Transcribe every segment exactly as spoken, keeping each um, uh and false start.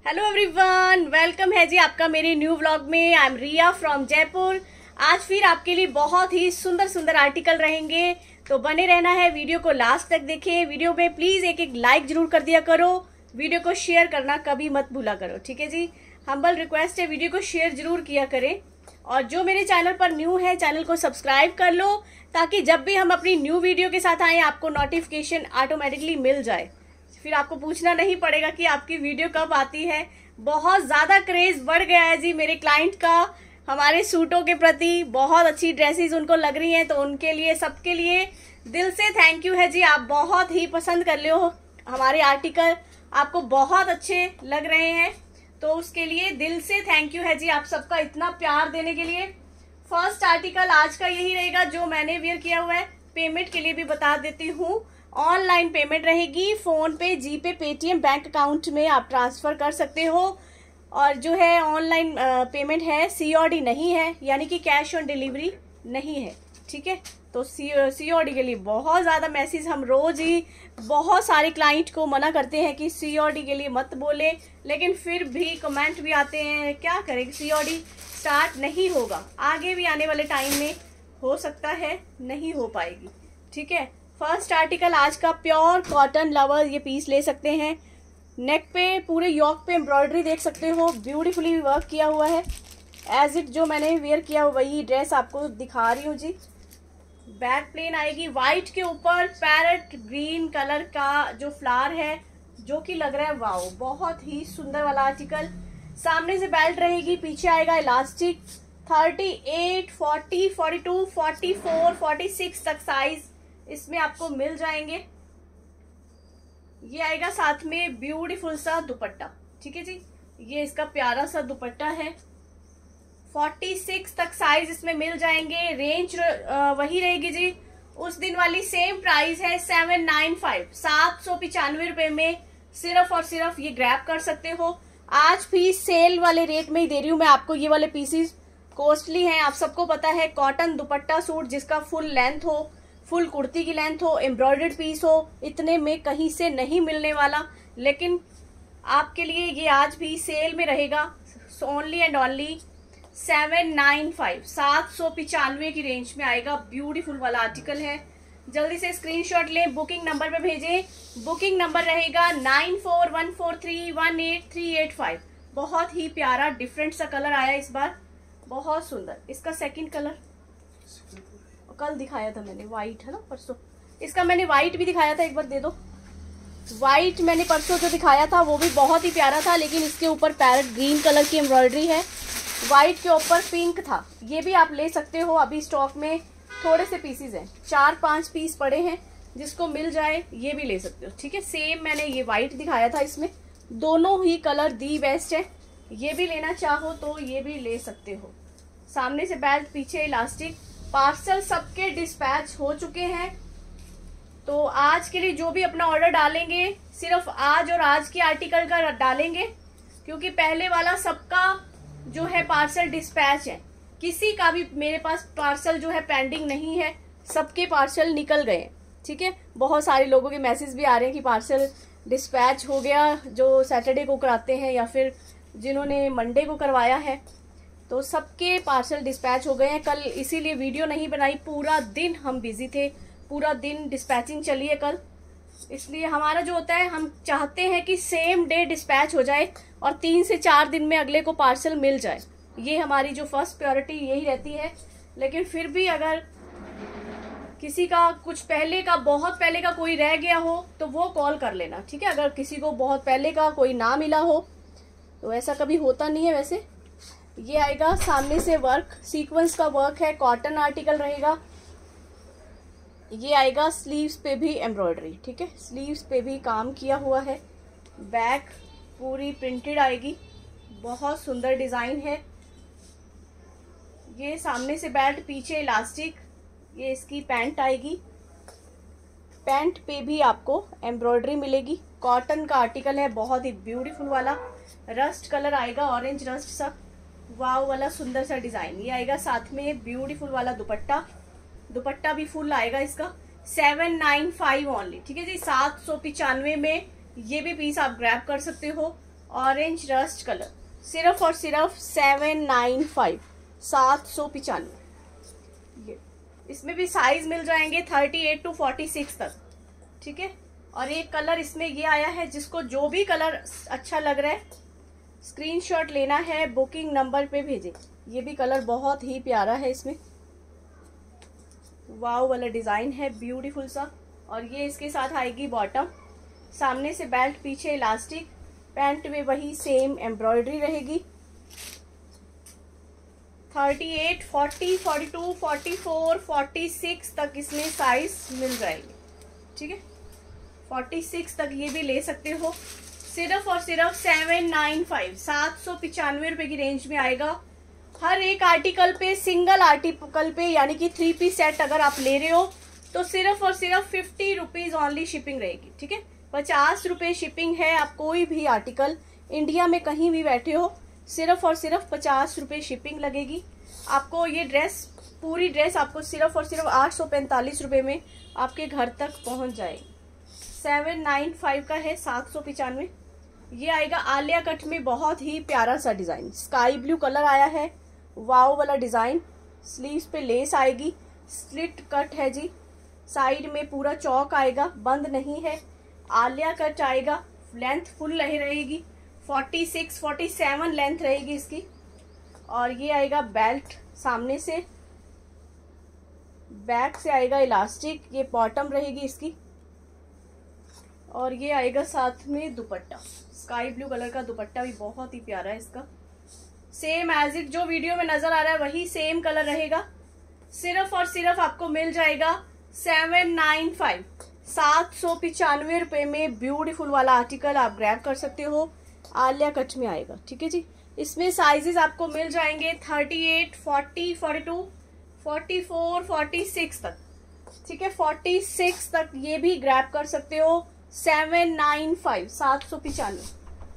Hello everyone, welcome है जी आपका मेरे न्यू व्लॉग में। I am Riya from Jaipur. आज फिर आपके लिए बहुत ही सुंदर सुंदर आर्टिकल रहेंगे, तो बने रहना है, वीडियो को लास्ट तक देखें। वीडियो में प्लीज एक एक लाइक जरूर कर दिया करो, वीडियो को शेयर करना कभी मत भूला करो, ठीक है जी। हम्बल रिक्वेस्ट है, वीडियो को शेयर जरूर किया करें। और जो मेरे चैनल पर न्यू है, चैनल को सब्सक्राइब कर लो, ताकि जब भी हम अपनी न्यू वीडियो के साथ आए आपको नोटिफिकेशन ऑटोमेटिकली मिल जाए, फिर आपको पूछना नहीं पड़ेगा कि आपकी वीडियो कब आती है। बहुत ज्यादा क्रेज बढ़ गया है जी मेरे क्लाइंट का हमारे सूटों के प्रति। बहुत अच्छी ड्रेसेस उनको लग रही हैं, तो उनके लिए, सबके लिए दिल से थैंक यू है जी। आप बहुत ही पसंद कर ले हो हमारे आर्टिकल, आपको बहुत अच्छे लग रहे हैं, तो उसके लिए दिल से थैंक यू है जी आप सबका इतना प्यार देने के लिए। फर्स्ट आर्टिकल आज का यही रहेगा जो मैंने वेयर किया हुआ है। पेमेंट के लिए भी बता देती हूँ, ऑनलाइन पेमेंट रहेगी, फोन पे, जीपे, पेटीएम, बैंक अकाउंट में आप ट्रांसफर कर सकते हो। और जो है ऑनलाइन पेमेंट है, सीओडी नहीं है, यानी कि कैश ऑन डिलीवरी नहीं है, ठीक है। तो सीओडी के लिए बहुत ज़्यादा मैसेज हम रोज ही बहुत सारे क्लाइंट को मना करते हैं कि सीओडी के लिए मत बोले, लेकिन फिर भी कमेंट भी आते हैं, क्या करें, सीओडी स्टार्ट नहीं होगा, आगे भी आने वाले टाइम में हो सकता है नहीं हो पाएगी, ठीक है। फर्स्ट आर्टिकल आज का प्योर कॉटन लवर, ये पीस ले सकते हैं। नेक पे, पूरे योक पे एम्ब्रॉयडरी देख सकते हो, ब्यूटीफुली वर्क किया हुआ है। एज इट जो मैंने वेयर किया वही ड्रेस आपको दिखा रही हूँ जी। बैक प्लेन आएगी, व्हाइट के ऊपर पैरेट ग्रीन कलर का जो फ्लावर है, जो कि लग रहा है वाओ, बहुत ही सुंदर वाला आर्टिकल। सामने से बेल्ट रहेगी, पीछे आएगा elastic. Thirty eight, forty, forty two, forty four, forty six तक साइज इसमें आपको मिल जाएंगे। ये आएगा साथ में ब्यूटीफुल सा दुपट्टा, ठीक है जी। ये इसका प्यारा सा दुपट्टा है। छियालीस तक साइज इसमें मिल जाएंगे। रेंज वही रहेगी जी, उस दिन वाली सेम प्राइस है, सेवन नाइन फाइव, सात सौ पिचानवे रुपए में सिर्फ और सिर्फ ये ग्रैब कर सकते हो। आज भी सेल वाले रेट में ही दे रही हूँ मैं आपको। ये वाले पीसीस कॉस्टली हैं, आप सबको पता है। कॉटन दुपट्टा सूट जिसका फुल लेंथ हो, फुल कुर्ती की लेंथ हो, एम्ब्रॉयडर्ड पीस हो, इतने में कहीं से नहीं मिलने वाला, लेकिन आपके लिए ये आज भी सेल में रहेगा। Only and only seven nine five, सात सौ पिचानवे की रेंज में आएगा। ब्यूटीफुल वाला आर्टिकल है, जल्दी से स्क्रीनशॉट लें, बुकिंग नंबर पे भेजें। बुकिंग नंबर रहेगा nine four one four three one eight three eight five. बहुत ही प्यारा डिफरेंट सा कलर आया इस बार, बहुत सुंदर। इसका सेकंड कलर कल दिखाया था मैंने, व्हाइट है ना, परसों। इसका मैंने व्हाइट भी दिखाया था, एक बार दे दो। व्हाइट मैंने परसों जो दिखाया था वो भी बहुत ही प्यारा था, लेकिन इसके ऊपर पैरेट ग्रीन कलर की एम्ब्रॉयडरी है, व्हाइट के ऊपर पिंक था। ये भी आप ले सकते हो, अभी स्टॉक में थोड़े से पीसीज हैं, चार पांच पीस पड़े हैं, जिसको मिल जाए ये भी ले सकते हो, ठीक है। सेम मैंने ये व्हाइट दिखाया था, इसमें दोनों ही कलर दी बेस्ट है। ये भी लेना चाहो तो ये भी ले सकते हो। सामने से बेल्ट, पीछे इलास्टिक। पार्सल सबके डिस्पैच हो चुके हैं, तो आज के लिए जो भी अपना ऑर्डर डालेंगे सिर्फ आज और आज की आर्टिकल का डालेंगे, क्योंकि पहले वाला सबका जो है पार्सल डिस्पैच है। किसी का भी मेरे पास पार्सल जो है पेंडिंग नहीं है, सबके पार्सल निकल गए, ठीक है। बहुत सारे लोगों के मैसेज भी आ रहे हैं कि पार्सल डिस्पैच हो गया, जो सैटरडे को कराते हैं या फिर जिन्होंने मंडे को करवाया है, तो सबके पार्सल डिस्पैच हो गए हैं। कल इसीलिए वीडियो नहीं बनाई, पूरा दिन हम बिजी थे, पूरा दिन डिस्पैचिंग चली है कल। इसलिए हमारा जो होता है, हम चाहते हैं कि सेम डे डिस्पैच हो जाए और तीन से चार दिन में अगले को पार्सल मिल जाए। ये हमारी जो फर्स्ट प्रायोरिटी यही रहती है। लेकिन फिर भी अगर किसी का कुछ पहले का, बहुत पहले का कोई रह गया हो तो वो कॉल कर लेना, ठीक है। अगर किसी को बहुत पहले का कोई ना मिला हो, तो ऐसा कभी होता नहीं है वैसे। ये आएगा सामने से वर्क, सीक्वेंस का वर्क है, कॉटन आर्टिकल रहेगा। ये आएगा स्लीव्स पे भी एम्ब्रॉयडरी, ठीक है, स्लीव्स पे भी काम किया हुआ है। बैक पूरी प्रिंटेड आएगी, बहुत सुंदर डिजाइन है। ये सामने से बेल्ट, पीछे इलास्टिक। ये इसकी पैंट आएगी, पैंट पे भी आपको एम्ब्रॉयडरी मिलेगी। कॉटन का आर्टिकल है, बहुत ही ब्यूटीफुल वाला। रस्ट कलर आएगा, ऑरेंज रस्ट सा, वाव वाला सुंदर सा डिजाइन। ये आएगा साथ में ब्यूटीफुल वाला दुपट्टा, दुपट्टा भी फुल आएगा इसका। सेवन नाइन फाइव ओनली, ठीक है जी, सात सौ पिचानवे में ये भी पीस आप ग्रैब कर सकते हो। ऑरेंज रस्ट कलर, सिर्फ और सिर्फ सेवन नाइन फाइव, सात सौ पिचानवे। ये इसमें भी साइज मिल जाएंगे thirty eight to forty six तक, ठीक है। और एक कलर इसमें ये आया है, जिसको जो भी कलर अच्छा लग रहा है स्क्रीनशॉट लेना है, बुकिंग नंबर पे भेजें। ये भी कलर बहुत ही प्यारा है, इसमें वाव वाला डिज़ाइन है, ब्यूटीफुल सा। और ये इसके साथ आएगी बॉटम, सामने से बेल्ट, पीछे इलास्टिक, पैंट में वही सेम एम्ब्रॉयडरी रहेगी। Thirty eight, forty, forty two, forty four, forty six तक इसमें साइज मिल जाएगी, ठीक है। फोर्टी सिक्स तक ये भी ले सकते हो। सिर्फ और सिर्फ सेवन नाइन फाइव, सात सौ पिचानवे रुपए की रेंज में आएगा। हर एक आर्टिकल पे, सिंगल आर्टिकल पे यानी कि थ्री पीस सेट अगर आप ले रहे हो तो सिर्फ और सिर्फ फिफ्टी रुपीज ऑनली शिपिंग रहेगी, ठीक है। पचास रुपए शिपिंग है। आप कोई भी आर्टिकल इंडिया में कहीं भी बैठे हो, सिर्फ और सिर्फ पचास रुपए शिपिंग लगेगी। आपको ये ड्रेस, पूरी ड्रेस आपको सिर्फ और सिर्फ आठ सौ पैंतालीस रुपए में आपके घर तक पहुंच जाएगी। सेवन नाइन फाइव का है, सात सौ पिचानवे। ये आएगा आलिया कट में, बहुत ही प्यारा सा डिजाइन, स्काई ब्लू कलर आया है, वाव वाला डिजाइन। स्लीव्स पे लेस आएगी, स्लिट कट है जी, साइड में पूरा चौक आएगा, बंद नहीं है। आलिया कट आएगा, लेंथ फुल रही रहेगी, forty six, forty seven length रहेगी इसकी। और ये आएगा बेल्ट, सामने से, बैक से आएगा इलास्टिक, ये बॉटम रहेगी इसकी। और ये आएगा साथ में दुपट्टा, स्काई ब्लू कलर का दुपट्टा भी बहुत ही प्यारा है इसका। सेम एज इट जो वीडियो में नजर आ रहा है वही सेम कलर रहेगा। सिर्फ और सिर्फ आपको मिल जाएगा सेवन नाइन फाइव, सात सौ पिचानवे रुपए में ब्यूटीफुल वाला आर्टिकल आप ग्रैब कर सकते हो। आलिया कट में आएगा, ठीक है जी। इसमें साइजेस आपको मिल जाएंगे thirty eight, forty, forty two, forty four, forty six तक, ठीक है। फोर्टी सिक्स तक ये भी ग्रैब कर सकते हो। सेवन नाइन फाइव, सात सौ पिचानवे।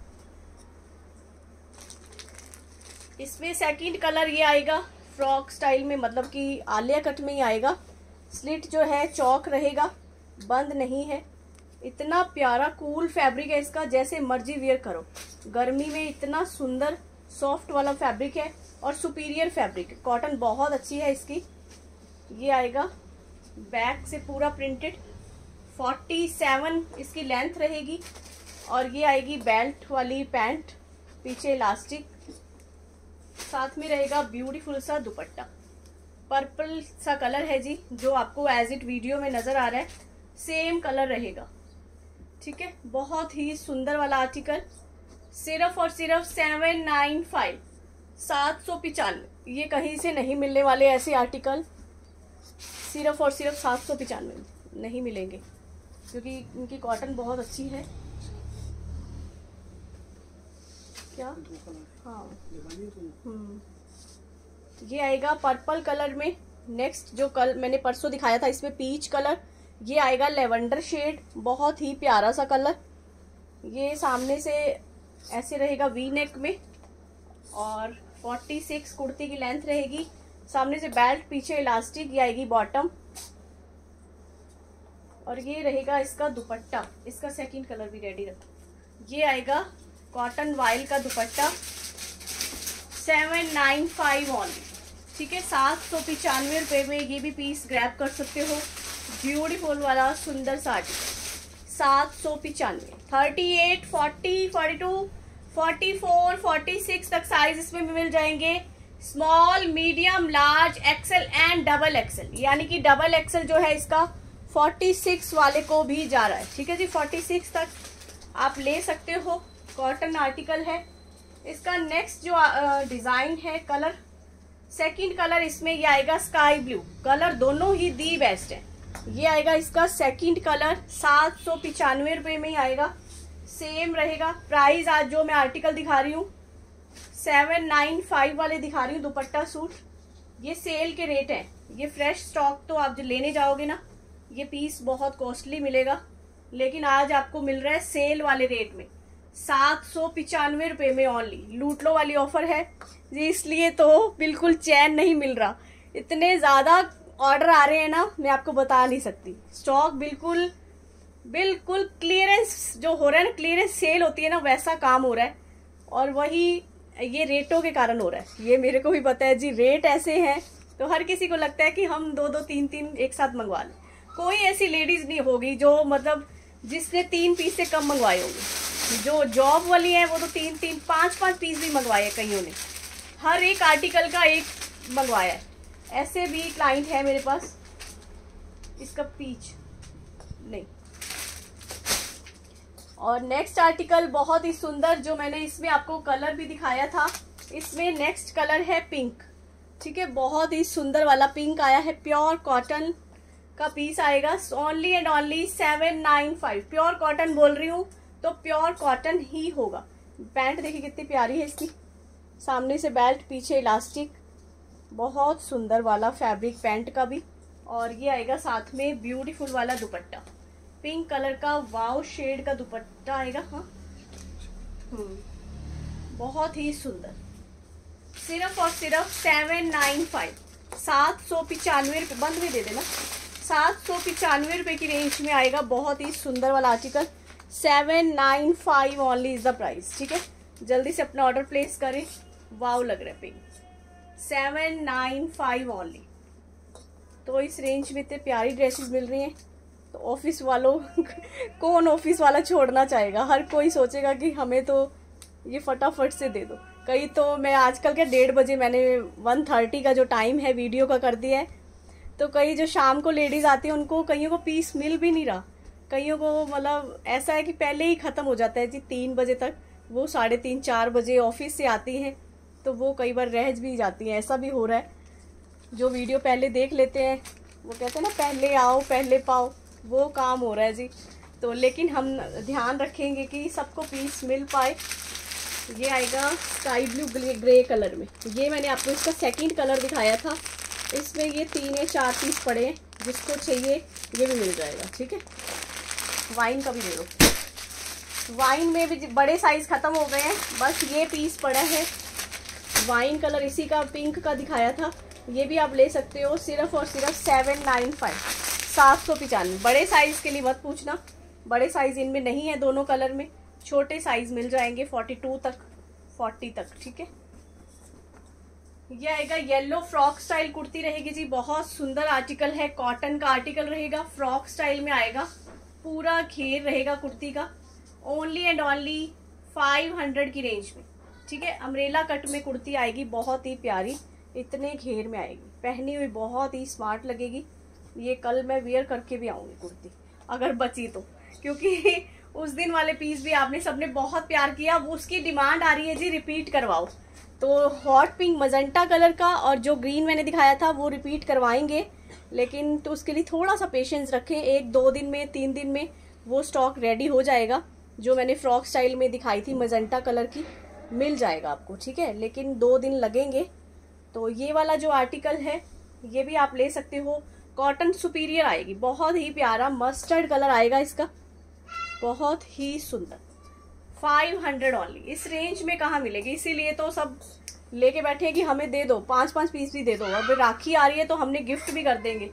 इसमें सेकंड कलर ये आएगा फ्रॉक स्टाइल में, मतलब कि आलिया कट में ही आएगा। स्लिट जो है चौक रहेगा, बंद नहीं है। इतना प्यारा कूल फैब्रिक है इसका, जैसे मर्जी वेयर करो। गर्मी में इतना सुंदर सॉफ्ट वाला फैब्रिक है और सुपीरियर फैब्रिक, कॉटन बहुत अच्छी है इसकी। ये आएगा बैक से पूरा प्रिंटेड, फोर्टी सेवन इसकी लेंथ रहेगी। और ये आएगी बेल्ट वाली पैंट, पीछे इलास्टिक, साथ में रहेगा ब्यूटीफुल सा दुपट्टा। पर्पल सा कलर है जी, जो आपको एज इट वीडियो में नजर आ रहा है सेम कलर रहेगा, ठीक है। बहुत ही सुंदर वाला आर्टिकल, सिर्फ और सिर्फ सेवन नाइन फाइव, सात सौ पिचानवे। ये कहीं से नहीं मिलने वाले ऐसे आर्टिकल, सिर्फ और सिर्फ सात सौ पिचानवे नहीं मिलेंगे, क्योंकि इनकी कॉटन बहुत अच्छी है। क्या हाँ, हम्म ये आएगा पर्पल कलर में। नेक्स्ट जो कल मैंने परसों दिखाया था, इसमें पीच कलर, ये आएगा लेवेंडर शेड, बहुत ही प्यारा सा कलर। ये सामने से ऐसे रहेगा वी नेक में, और फोर्टी सिक्स कुर्ती की लेंथ रहेगी। सामने से बेल्ट, पीछे इलास्टिक, ये आएगी बॉटम। और ये रहेगा इसका दुपट्टा, इसका सेकंड कलर भी रेडी रखो। ये आएगा कॉटन वाइल का दुपट्टा, सेवन नाइन फाइव ऑनली, ठीक है। सात सौ पिचानवे रुपये में ये भी पीस ग्रैब कर सकते हो। ब्यूटीफुल वाला सुंदर सा आर्टिकल, सात सौ पिचानवे। Thirty eight, forty, forty two, forty four, forty six तक साइज इसमें भी मिल जाएंगे। Small, medium, large, XL and double XL, यानी कि डबल एक्सेल जो है इसका फोर्टी सिक्स वाले को भी जा रहा है, ठीक है जी। फोर्टी सिक्स तक आप ले सकते हो, कॉटन आर्टिकल है। इसका नेक्स्ट जो डिजाइन है, कलर, सेकंड कलर इसमें ये आएगा स्काई ब्लू कलर, दोनों ही दी बेस्ट है। ये आएगा इसका सेकंड कलर, सात सौ पिचानवे रुपये में ही आएगा, सेम रहेगा प्राइस। आज जो मैं आर्टिकल दिखा रही हूँ सेवन नाइन फाइव वाले दिखा रही हूँ, दुपट्टा सूट, ये सेल के रेट है। ये फ्रेश स्टॉक तो आप जो लेने जाओगे ना, ये पीस बहुत कॉस्टली मिलेगा, लेकिन आज आपको मिल रहा है सेल वाले रेट में, सात सौ पिचानवे रुपये में ऑनली। लूट लो वाली ऑफर है जी, इसलिए तो बिल्कुल चैन नहीं मिल रहा। इतने ज़्यादा ऑर्डर आ रहे हैं ना, मैं आपको बता नहीं सकती। स्टॉक बिल्कुल बिल्कुल क्लियरेंस जो हो रहा है ना, क्लियरेंस सेल होती है ना, वैसा काम हो रहा है। और वही ये रेटों के कारण हो रहा है, ये मेरे को भी पता है जी। रेट ऐसे हैं तो हर किसी को लगता है कि हम दो दो तीन तीन एक साथ मंगवा लें। कोई ऐसी लेडीज नहीं होगी जो मतलब जिसने तीन पीस से कम मंगवाए होंगे। जो जॉब वाली है वो तो तीन तीन पाँच पाँच पीस भी मंगवाए हैं कईयों ने, हर एक आर्टिकल का एक मंगवाया है। ऐसे भी क्लाइंट है मेरे पास, इसका पीच नहीं। और नेक्स्ट आर्टिकल बहुत ही सुंदर, जो मैंने इसमें आपको कलर भी दिखाया था, इसमें नेक्स्ट कलर है पिंक। ठीक है, बहुत ही सुंदर वाला पिंक आया है। प्योर कॉटन का पीस आएगा, only and only seven nine five. Pure cotton बोल रही हूँ तो प्योर कॉटन ही होगा। पैंट देखिए कितनी प्यारी है इसकी, सामने से बेल्ट, पीछे इलास्टिक, बहुत सुंदर वाला फैब्रिक पैंट का भी। और ये आएगा साथ में ब्यूटीफुल वाला दुपट्टा, पिंक कलर का वाव शेड का दुपट्टा आएगा। हाँ हम्म बहुत ही सुंदर। सिर्फ और सिर्फ सेवन नाइन फाइव, सात सौ पिचानवे रुपये, बंद में दे देना, सात सौ पिचानवे रुपये की रेंज में आएगा। बहुत ही सुंदर वाला article, seven nine five only is the price. ठीक है, जल्दी से अपना ऑर्डर प्लेस करें। वाव लग रहा है pink, seven nine five only. तो इस रेंज में इतने प्यारी ड्रेसेस मिल रही हैं तो ऑफिस वालों कौन ऑफिस वाला छोड़ना चाहेगा। हर कोई सोचेगा कि हमें तो ये फटाफट से दे दो। कई तो मैं आजकल के डेढ़ बजे मैंने वन थर्टी का जो टाइम है वीडियो का कर दिया है, तो कई जो शाम को लेडीज आती हैं उनको कईयों को पीस मिल भी नहीं रहा। कईयों को मतलब ऐसा है कि पहले ही ख़त्म हो जाता है जी तीन बजे तक। वो साढ़े तीन चार बजे ऑफिस से आती हैं तो वो कई बार रह भी जाती हैं, ऐसा भी हो रहा है। जो वीडियो पहले देख लेते हैं वो कहते हैं ना पहले आओ पहले पाओ, वो काम हो रहा है जी। तो लेकिन हम ध्यान रखेंगे कि सबको पीस मिल पाए। ये आएगा स्काई ब्लू ग्रे कलर में। ये मैंने आपको इसका सेकंड कलर दिखाया था, इसमें ये तीन या चार पीस पड़े हैं, जिसको चाहिए ये भी मिल जाएगा। ठीक है, वाइन का भी दे दो। वाइन में भी बड़े साइज ख़त्म हो गए हैं, बस ये पीस पड़ा है। वाइन कलर इसी का पिंक का दिखाया था, ये भी आप ले सकते हो सिर्फ और सिर्फ सेवन नाइन फाइव, सात सौ पचानवे। बड़े साइज़ के लिए मत पूछना, बड़े साइज़ इनमें नहीं है दोनों कलर में, छोटे साइज़ मिल जाएंगे फोर्टी टू तक, फोर्टी तक। ठीक है, ये आएगा येलो फ्रॉक स्टाइल कुर्ती रहेगी जी। बहुत सुंदर आर्टिकल है, कॉटन का आर्टिकल रहेगा, फ्रॉक स्टाइल में आएगा, पूरा घेर रहेगा कुर्ती का। Only and only five hundred की रेंज में। ठीक है, अम्ब्रेला कट में कुर्ती आएगी, बहुत ही प्यारी, इतने घेर में आएगी, पहनी हुई बहुत ही स्मार्ट लगेगी। ये कल मैं वेयर करके भी आऊँगी कुर्ती अगर बची तो, क्योंकि उस दिन वाले पीस भी आपने सबने बहुत प्यार किया, वो उसकी डिमांड आ रही है जी रिपीट करवाओ। तो हॉट पिंक मजेंटा कलर का और जो ग्रीन मैंने दिखाया था वो रिपीट करवाएंगे, लेकिन तो उसके लिए थोड़ा सा पेशेंस रखें, एक दो दिन में तीन दिन में वो स्टॉक रेडी हो जाएगा। जो मैंने फ्रॉक स्टाइल में दिखाई थी मजेंटा कलर की मिल जाएगा आपको। ठीक है, लेकिन दो दिन लगेंगे। तो ये वाला जो आर्टिकल है ये भी आप ले सकते हो, कॉटन सुपीरियर आएगी, बहुत ही प्यारा मस्टर्ड कलर आएगा इसका, बहुत ही सुंदर। फाइव हंड्रेड ओनली, इस रेंज में कहाँ मिलेगी, इसीलिए तो सब लेके बैठे हैं कि हमें दे दो, पांच पांच पीस भी दे दो। अब राखी आ रही है तो हमने गिफ्ट भी कर देंगे।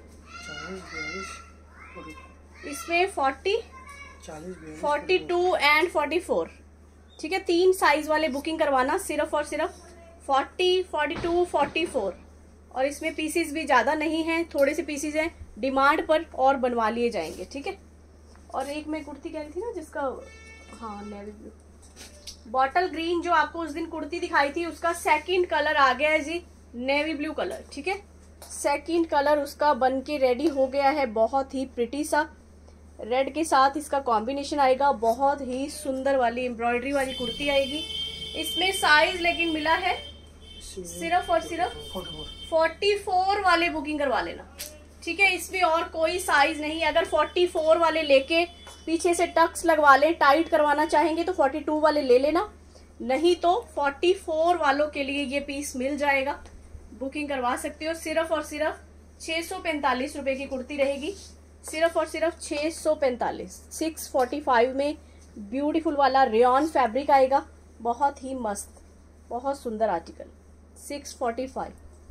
इसमें forty, forty two and forty four. ठीक है, तीन साइज वाले बुकिंग करवाना, सिर्फ और सिर्फ forty, forty two, forty four. और इसमें पीसीज भी ज़्यादा नहीं हैं, थोड़े से पीसीज हैं, डिमांड पर और बनवा लिए जाएंगे। ठीक है, और एक मैं कुर्ती कह रही थी ना जिसका, हाँ नेवी ब्लू, बॉटल ग्रीन जो आपको उस दिन कुर्ती दिखाई थी उसका सेकंड कलर आ गया है जी, नेवी ब्लू कलर। ठीक है, सेकंड कलर उसका बन के रेडी हो गया है, बहुत ही प्रिटी सा रेड के साथ इसका कॉम्बिनेशन आएगा, बहुत ही सुंदर वाली एम्ब्रॉयडरी वाली कुर्ती आएगी। इसमें साइज लेकिन मिला है सिर्फ और सिर्फ फोर्टी फोर वाले बुकिंग करवा लेना। ठीक है, इसमें और कोई साइज नहीं। अगर फोर्टी फोर वाले लेके पीछे से टक्स लगवा लें, टाइट करवाना चाहेंगे तो फोर्टी टू वाले ले लेना, नहीं तो फोर्टी फोर वालों के लिए ये पीस मिल जाएगा, बुकिंग करवा सकते हो। सिर्फ और सिर्फ छः सौ पैंतालीस रुपए की कुर्ती रहेगी, सिर्फ और सिर्फ छः सौ पैंतालीस। सिक्स फोर्टी फाइव में ब्यूटीफुल वाला रेयॉन फैब्रिक आएगा, बहुत ही मस्त, बहुत सुंदर आर्टिकल, सिक्स फोर्टी फाइव।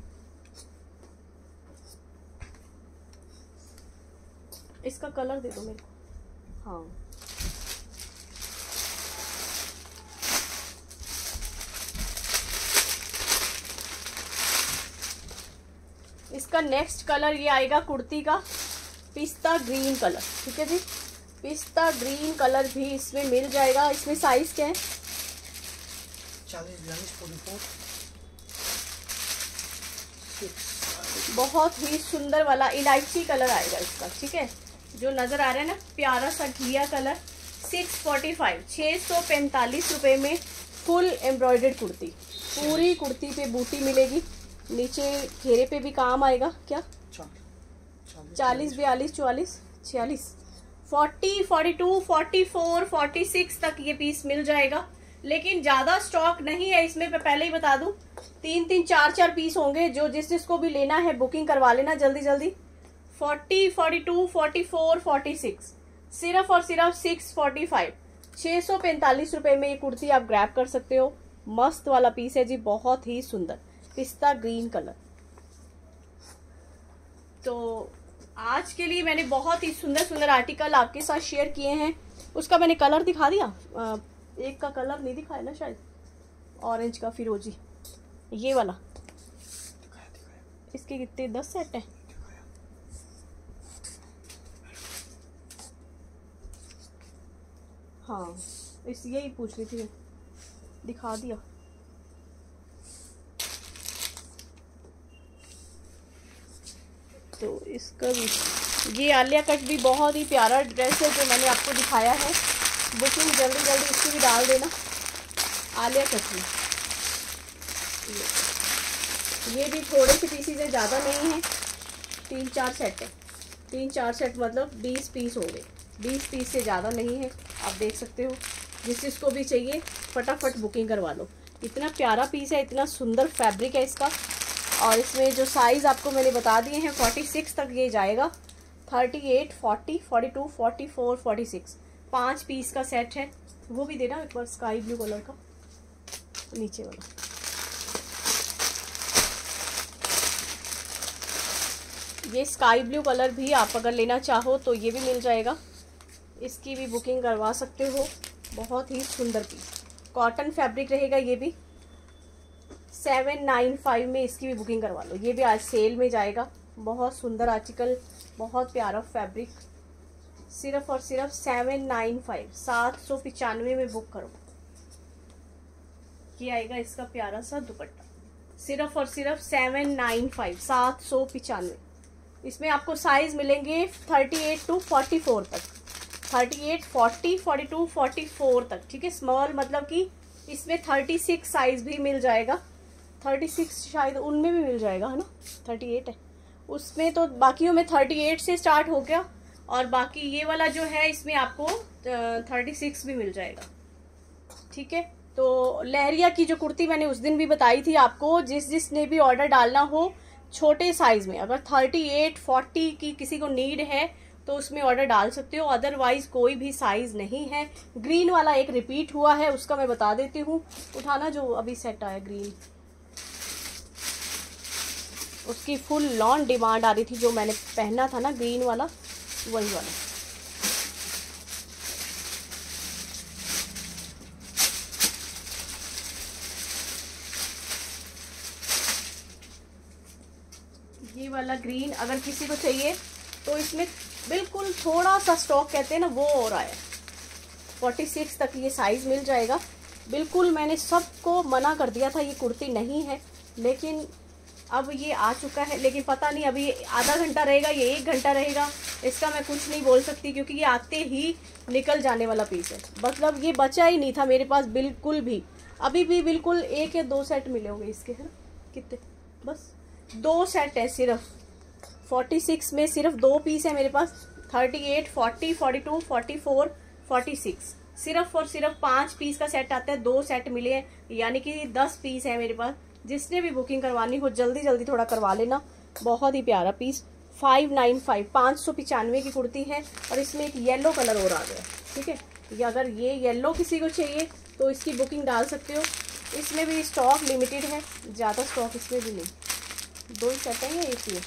इसका कलर दे दो मेरे को। हाँ, इसका नेक्स्ट कलर ये आएगा कुर्ती का पिस्ता ग्रीन कलर, ठीक है जी। पिस्ता ग्रीन कलर भी इसमें मिल जाएगा। इसमें साइज क्या है? चालीस बयालीस फोर्टी फोर बहुत ही सुंदर वाला इलायची कलर आएगा इसका, ठीक है। जो नजर आ रहा है ना प्यारा सा घिया कलर। सिक्स फोर्टी फाइव छः सौ पैंतालीस रुपये में फुल एम्ब्रॉयडर्ड कुर्ती। पूरी कुर्ती पे बूटी मिलेगी, नीचे घेरे पे भी काम आएगा। क्या चालीस बयालीस चौवालीस छियालीस forty forty two forty four forty six तक ये पीस मिल जाएगा। लेकिन ज्यादा स्टॉक नहीं है इसमें, मैं पहले ही बता दूं। तीन तीन चार चार पीस होंगे। जो जिस जिसको भी लेना है बुकिंग करवा लेना जल्दी जल्दी। Forty forty two forty four forty six सिर्फ और सिर्फ सिक्स फोर्टी फाइव छः सौ पैंतालीस रुपये में ये कुर्ती आप ग्रैब कर सकते हो। मस्त वाला पीस है जी, बहुत ही सुंदर पिस्ता ग्रीन कलर। तो आज के लिए मैंने बहुत ही सुंदर सुंदर आर्टिकल आपके साथ शेयर किए हैं। उसका मैंने कलर दिखा दिया, एक का कलर नहीं दिखाया ना शायद, ऑरेंज का फिरोजी, ये वाला। इसके कितने दस सेट हैं? हाँ, इस यही पूछ रही थी, दिखा दिया। तो इसका भी ये आलिया कट भी बहुत ही प्यारा ड्रेस है जो मैंने आपको दिखाया है। बुकिंग जल्दी जल्दी इसकी भी डाल देना। आलिया कट में ये भी थोड़े से पीसीज है, ज़्यादा नहीं है। तीन चार सेट है, तीन चार सेट मतलब बीस पीस हो गए। बीस पीस से ज़्यादा नहीं है, आप देख सकते हो। जिस जिसको भी चाहिए फटाफट बुकिंग करवा लो। इतना प्यारा पीस है, इतना सुंदर फैब्रिक है इसका। और इसमें जो साइज़ आपको मैंने बता दिए हैं फोर्टी सिक्स तक ये जाएगा। Thirty eight forty forty two forty four forty six पाँच पीस का सेट है। वो भी देना एक बार, स्काई ब्लू कलर का नीचे वाला। ये स्काई ब्लू कलर भी आप अगर लेना चाहो तो ये भी मिल जाएगा। इसकी भी बुकिंग करवा सकते हो। बहुत ही सुंदर पीस, कॉटन फैब्रिक रहेगा। ये भी सेवन नाइन फाइव में इसकी भी बुकिंग करवा लो। ये भी आज सेल में जाएगा। बहुत सुंदर आर्टिकल, बहुत प्यारा फैब्रिक। सिर्फ और सिर्फ सेवन नाइन फाइव सात सौ पचानवे में बुक करो। ये आएगा इसका प्यारा सा दुपट्टा। सिर्फ और सिर्फ सेवन नाइन फाइव सात सौ पचानवे। इसमें आपको साइज मिलेंगे thirty eight to forty four तक, thirty eight forty forty two forty four तक, ठीक है। स्मॉल मतलब कि इसमें थर्टी सिक्स साइज भी मिल जाएगा। थर्टी सिक्स शायद उनमें भी मिल जाएगा, है ना। थर्टी एट है उसमें, तो बाकियों में थर्टी एट से स्टार्ट हो गया। और बाकी ये वाला जो है इसमें आपको थर्टी सिक्स भी मिल जाएगा, ठीक है। तो लहरिया की जो कुर्ती मैंने उस दिन भी बताई थी आपको, जिस जिसने भी ऑर्डर डालना हो छोटे साइज में, अगर थर्टी एट फोर्टी की किसी को नीड है तो उसमें ऑर्डर डाल सकते हो। अदरवाइज कोई भी साइज नहीं है। ग्रीन वाला एक रिपीट हुआ है, उसका मैं बता देती हूँ। उठाना जो अभी सेट आया ग्रीन, उसकी फुल लॉन डिमांड आ रही थी। जो मैंने पहना था ना ग्रीन वाला, वही वाला। ये वाला ग्रीन अगर किसी को चाहिए तो इसमें बिल्कुल थोड़ा सा स्टॉक कहते हैं ना, वो हो रहा है। फोर्टी सिक्स तक ये साइज मिल जाएगा। बिल्कुल मैंने सबको मना कर दिया था ये कुर्ती नहीं है, लेकिन अब ये आ चुका है। लेकिन पता नहीं अभी आधा घंटा रहेगा, ये एक घंटा रहेगा, इसका मैं कुछ नहीं बोल सकती, क्योंकि ये आते ही निकल जाने वाला पीस है। मतलब ये बचा ही नहीं था मेरे पास बिल्कुल भी। अभी भी बिल्कुल एक या दो सेट मिले होंगे इसके, है ना। कितने, बस दो सेट है सिर्फ। फोर्टी सिक्स में सिर्फ दो पीस है मेरे पास। Thirty eight forty forty two forty four forty six सिर्फ और सिर्फ पाँच पीस का सेट आता है। दो सेट मिले हैं, यानी कि दस पीस है मेरे पास। जिसने भी बुकिंग करवानी हो जल्दी जल्दी थोड़ा करवा लेना। बहुत ही प्यारा पीस, फाइव नाइन फाइव पाँच सौ पचानवे की कुर्ती है। और इसमें एक येलो कलर और आ गया, ठीक है। या अगर ये येलो किसी को चाहिए तो इसकी बुकिंग डाल सकते हो। इसमें भी स्टॉक लिमिटेड है, ज़्यादा स्टॉक इसमें भी नहीं। दो ही सेट है या एक ही है।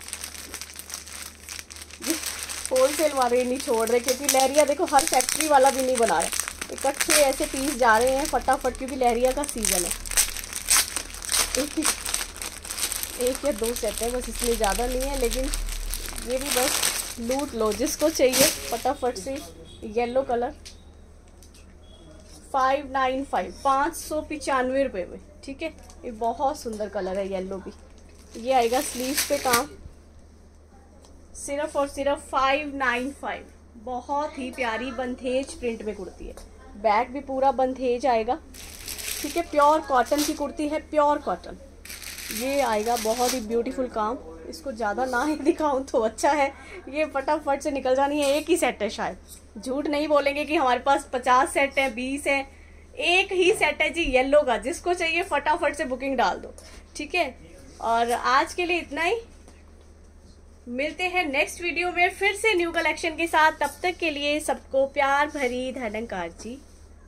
होलसेल वाले नहीं छोड़ रहे, क्योंकि लहरिया देखो हर फैक्ट्री वाला भी नहीं बना रहे। इकट्ठे ऐसे पीस जा रहे हैं फटाफट, क्योंकि लहरिया का सीजन है। एक या दो सेट है बस, इसलिए ज़्यादा नहीं है, लेकिन ये भी बस लूट लो जिसको चाहिए फटाफट से। Yellow colour five nine five पाँच सौ पचानवे रुपये में, ठीक है। ये बहुत सुंदर कलर है येलो भी। ये आएगा स्लीव्स पे काम, सिर्फ और सिर्फ फाइव नाइन फाइव। बहुत ही प्यारी बंधेज प्रिंट में कुर्ती है, बैक भी पूरा बंधेज आएगा, ठीक है। प्योर कॉटन की कुर्ती है, प्योर कॉटन। ये आएगा बहुत ही ब्यूटीफुल काम। इसको ज़्यादा ना ही दिखाऊं तो अच्छा है, ये फटाफट से निकल जानी है। एक ही सेट है शायद, झूठ नहीं बोलेंगे कि हमारे पास पचास सेट है, बीस है, एक ही सेट है जी येलो का। जिसको चाहिए फटाफट से बुकिंग डाल दो, ठीक है। और आज के लिए इतना ही, मिलते हैं नेक्स्ट वीडियो में फिर से न्यू कलेक्शन के साथ। तब तक के लिए सबको प्यार भरी धन्यवाद जी।